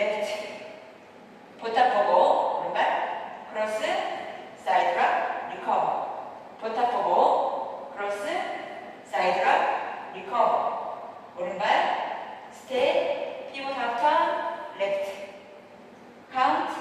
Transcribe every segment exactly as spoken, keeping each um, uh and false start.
레프트. 보탑 보고 오른발 크로스 사이드 락 리커버. 보탑 보고 크로스 사이드 락 리커버. 오른발 스텝 피봇 하프턴 레프트. 카운트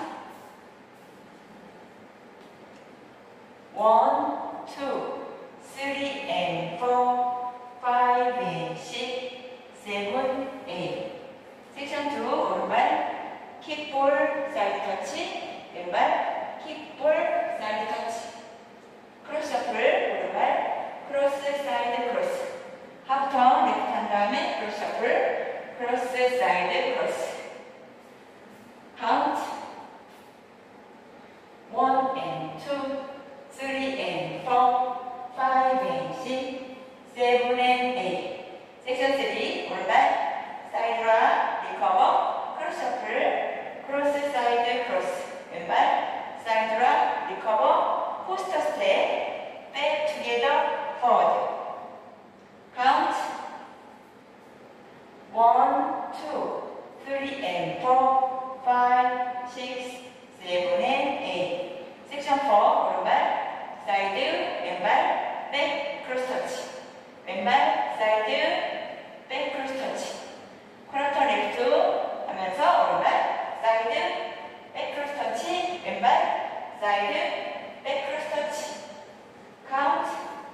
원, 투, 쓰리 and four, five and six, seven, eight. 섹션 투 오른발 킥볼 사이드 터치, 왼발 킥볼 사이드 터치. 크로스 셔플 오른발 크로스 사이드 크로스. 하프턴 레프트 한 다음에 크로스 셔플 크로스 사이드 크로스. 카운트 one and two, three and four, five and six, seven and eight. 섹션 쓰리 오른발 사이드 락 리커버 크로스 셔플 크로스 사이드 크로스. 왼발 사이드 락 리커버 포스터 스텝 백 투게더 포워드. 카운트 one, two, three and four, five, six, seven and eight. 섹션 포 오른발 사이드 왼발 백 크로스 터치. 왼발 사이드 백 크로스 터치. 쿼터 레프트 하면서 오른발 사이드 백 크로스 터치. 왼발 사이드 백 크로스 터치. 카운트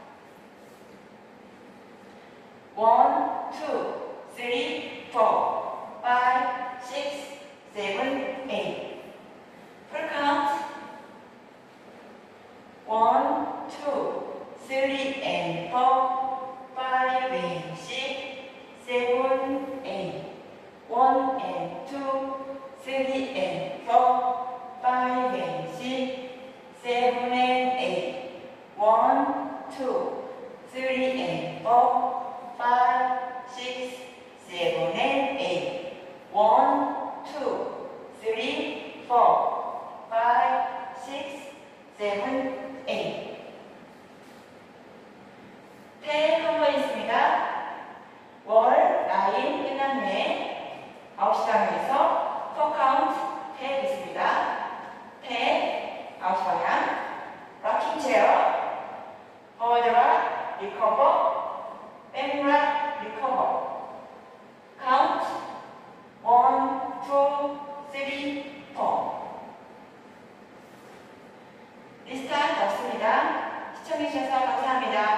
one, two, three, four, five, six, seven, eight. 풀 카운트 one, two, three and four, five and six, seven, eight. one and two, three and four, five and six, seven and eight. one, two, three and four, five, six, seven and eight. one, two, three, four, five, six, seven, eight. 태 한 번 있습니다. 월, 라인 끝난 후에 아홉 시 방향에서 포 카운트 태 있습니다. 태, 아홉 시 방향, 락킹 체어, 포워드 락, 리커버, 백 락, 리커버. 카운트 원, 투, 쓰리, 포. 리스타트 없습니다. 시청해주셔서 감사합니다.